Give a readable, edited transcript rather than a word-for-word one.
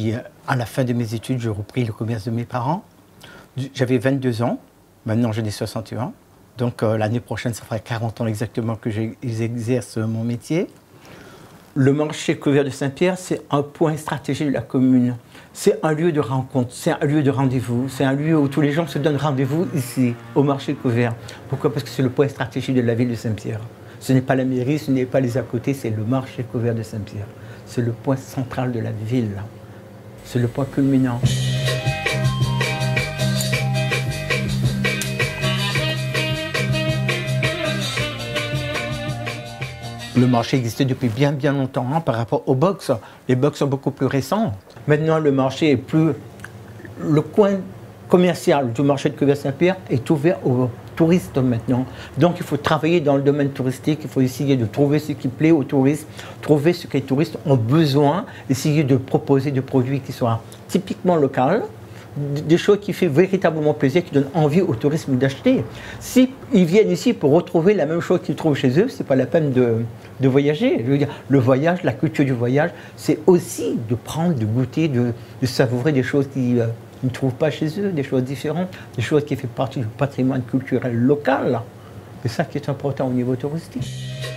puis, à la fin de mes études, j'ai repris le commerce de mes parents. J'avais 22 ans, maintenant j'en ai 61. Donc l'année prochaine, ça fera 40 ans exactement que j'exerce mon métier. Le marché couvert de Saint-Pierre, c'est un point stratégique de la commune. C'est un lieu de rencontre, c'est un lieu de rendez-vous, c'est un lieu où tous les gens se donnent rendez-vous ici, au marché couvert. Pourquoi? Parce que c'est le point stratégique de la ville de Saint-Pierre. Ce n'est pas la mairie, ce n'est pas les à côté, c'est le marché couvert de Saint-Pierre. C'est le point central de la ville. C'est le point culminant. Le marché existait depuis bien longtemps par rapport aux box. Les box sont beaucoup plus récents. Maintenant, le marché est plus... Le coin commercial du marché de Couvert Saint-Pierre est ouvert aux touristes maintenant. Donc, il faut travailler dans le domaine touristique. Il faut essayer de trouver ce qui plaît aux touristes, trouver ce que les touristes ont besoin, essayer de proposer des produits qui soient typiquement locaux, des choses qui font véritablement plaisir, qui donnent envie au tourisme d'acheter. S'ils viennent ici pour retrouver la même chose qu'ils trouvent chez eux, ce n'est pas la peine de voyager. Je veux dire, le voyage, la culture du voyage, c'est aussi de prendre, de goûter, de savourer des choses qu'ils ne trouvent pas chez eux, des choses différentes, des choses qui font partie du patrimoine culturel local. C'est ça qui est important au niveau touristique.